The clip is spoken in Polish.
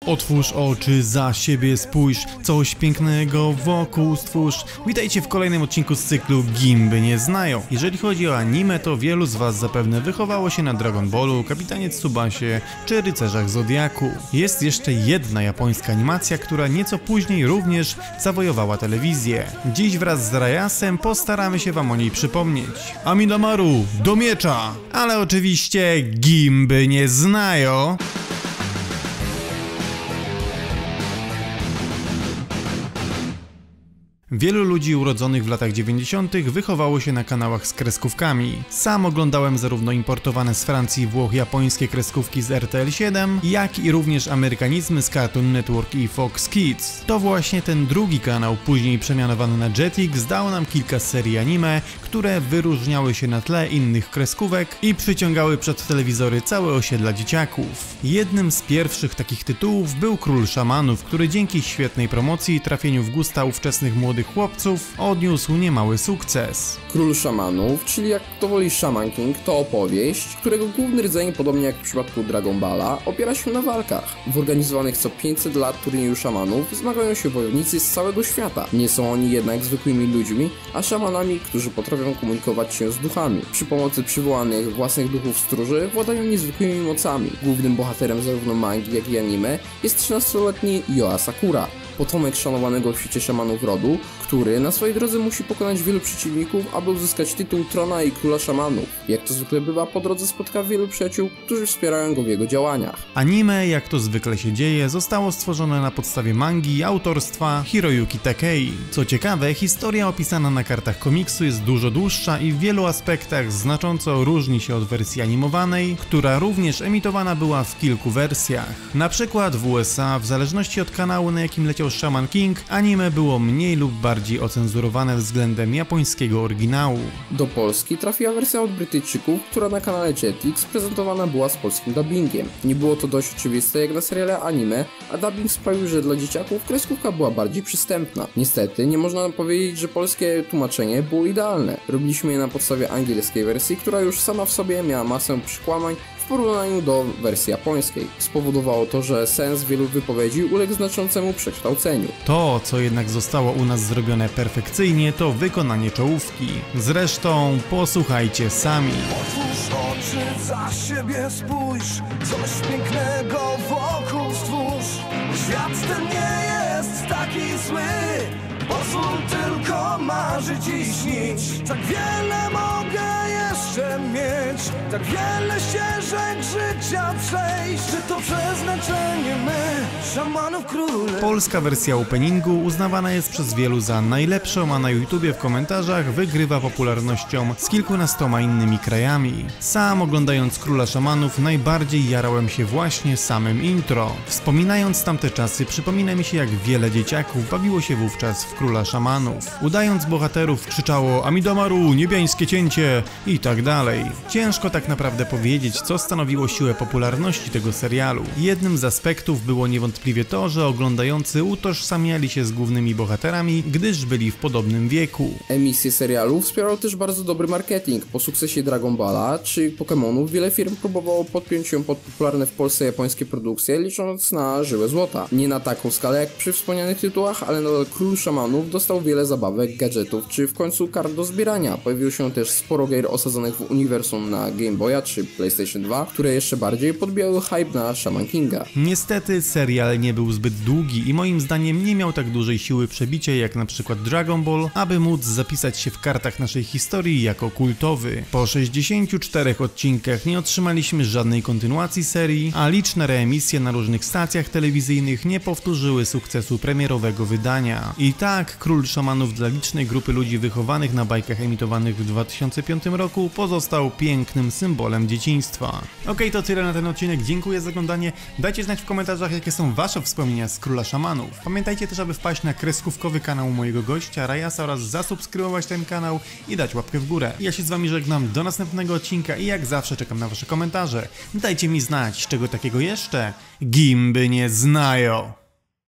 Otwórz oczy, za siebie spójrz, coś pięknego wokół stwórz. Witajcie w kolejnym odcinku z cyklu Gimby nie znają. Jeżeli chodzi o anime, to wielu z was zapewne wychowało się na Dragon Ballu, Kapitanie Tsubasie czy Rycerzach Zodiaku. Jest jeszcze jedna japońska animacja, która nieco później również zawojowała telewizję. Dziś wraz z Rayasem postaramy się wam o niej przypomnieć. Amidamaru, do miecza! Ale oczywiście Gimby nie znają. Wielu ludzi urodzonych w latach 90. wychowało się na kanałach z kreskówkami. Sam oglądałem zarówno importowane z Francji i Włoch japońskie kreskówki z RTL 7, jak i również amerykanizmy z Cartoon Network i Fox Kids. To właśnie ten drugi kanał, później przemianowany na Jetix, dał nam kilka serii anime, które wyróżniały się na tle innych kreskówek i przyciągały przed telewizory całe osiedla dzieciaków. Jednym z pierwszych takich tytułów był Król Szamanów, który dzięki świetnej promocji i trafieniu w gusta ówczesnych młodych chłopców odniósł niemały sukces. Król Szamanów, czyli jak to woli Shaman King, to opowieść, którego główny rdzeń, podobnie jak w przypadku Dragon Balla, opiera się na walkach. W organizowanych co 500 lat turnieju szamanów zmagają się wojownicy z całego świata. Nie są oni jednak zwykłymi ludźmi, a szamanami, którzy potrafią komunikować się z duchami. Przy pomocy przywołanych własnych duchów stróży władają niezwykłymi mocami. Głównym bohaterem zarówno mangi, jak i anime jest 13-letni Yoa Sakura, potomek szanowanego w świecie szamanów rodu, który na swojej drodze musi pokonać wielu przeciwników, aby uzyskać tytuł trona i króla szamanów. Jak to zwykle bywa, po drodze spotka wielu przyjaciół, którzy wspierają go w jego działaniach. Anime, jak to zwykle się dzieje, zostało stworzone na podstawie mangi autorstwa Hiroyuki Takei. Co ciekawe, historia opisana na kartach komiksu jest dużo dłuższa i w wielu aspektach znacząco różni się od wersji animowanej, która również emitowana była w kilku wersjach. Na przykład w USA, w zależności od kanału, na jakim leciał Shaman King, anime było mniej lub bardziej ocenzurowane względem japońskiego oryginału. Do Polski trafiła wersja od Brytyjczyków, która na kanale Jetix prezentowana była z polskim dubbingiem. Nie było to dość oczywiste jak na seriale anime, a dubbing sprawił, że dla dzieciaków kreskówka była bardziej przystępna. Niestety, nie można powiedzieć, że polskie tłumaczenie było idealne. Robiliśmy je na podstawie angielskiej wersji, która już sama w sobie miała masę przekłamań w porównaniu do wersji japońskiej. Spowodowało to, że sens wielu wypowiedzi uległ znaczącemu przekształceniu. To, co jednak zostało u nas zrobione perfekcyjnie, to wykonanie czołówki. Zresztą posłuchajcie sami. Otwórz oczy, za siebie spójrz, coś pięknego wokół stwórz. Świat ten nie jest taki zły, pozwól tylko marzyć i śnić. Tak wiele mogę jeszcze mieć, tak wiele ścieżek życia przejść. Czy to przeznaczenie my, szamanów króle? Polska wersja openingu uznawana jest przez wielu za najlepszą, a na YouTubie w komentarzach wygrywa popularnością z kilkunastoma innymi krajami. Sam oglądając Króla Szamanów najbardziej jarałem się właśnie samym intro. Wspominając tamte czasy, przypomina mi się, jak wiele dzieciaków bawiło się wówczas w Króla Szamanów. Udając bohaterów krzyczało Amidamaru, niebiańskie cięcie i tak dalej. Ciężko tak naprawdę powiedzieć, co stanowiło siłę popularności tego serialu. Jednym z aspektów było niewątpliwie to, że oglądający utożsamiali się z głównymi bohaterami, gdyż byli w podobnym wieku. Emisję serialu wspierał też bardzo dobry marketing. Po sukcesie Dragon Balla czy Pokémonów wiele firm próbowało podpiąć się pod popularne w Polsce japońskie produkcje, licząc na żyłę złota. Nie na taką skalę jak przy wspomnianych tytułach, ale nadal Król Szamanów dostał wiele zabawek, gadżetów czy w końcu kart do zbierania. Pojawiło się też sporo gier osadzonych w uniwersum na Game Boya czy PlayStation 2, które jeszcze bardziej podbijały hype na Shaman Kinga. Niestety serial nie był zbyt długi i moim zdaniem nie miał tak dużej siły przebicia jak na przykład Dragon Ball, aby móc zapisać się w kartach naszej historii jako kultowy. Po 64 odcinkach nie otrzymaliśmy żadnej kontynuacji serii, a liczne reemisje na różnych stacjach telewizyjnych nie powtórzyły sukcesu premierowego wydania. I tak Król Szamanów dla licznej grupy ludzi wychowanych na bajkach emitowanych w 2005 roku pozostał pięknym symbolem dzieciństwa. Okej, to tyle na ten odcinek, dziękuję za oglądanie, dajcie znać w komentarzach, jakie są wasze wspomnienia z Króla Szamanów. Pamiętajcie też, aby wpaść na kreskówkowy kanał mojego gościa Rayasa oraz zasubskrybować ten kanał i dać łapkę w górę. Ja się z wami żegnam, do następnego odcinka i jak zawsze czekam na wasze komentarze. Dajcie mi znać, czego takiego jeszcze Gimby nie znają.